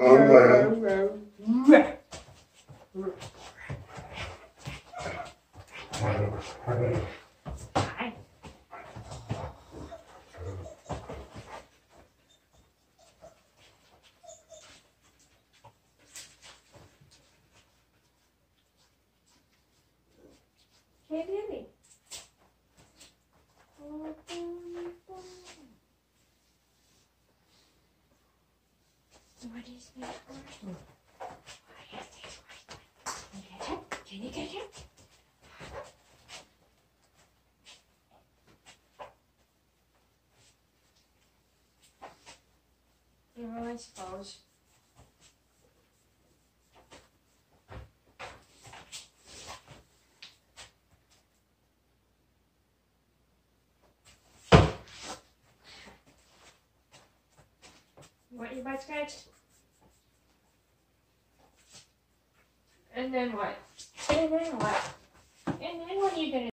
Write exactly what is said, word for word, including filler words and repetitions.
Hey, baby. What is this first one? What is this first one? Can you get it? Can you get it? Well, I suppose. You want your butt scratched? And then what? And then what? And then what are you gonna do?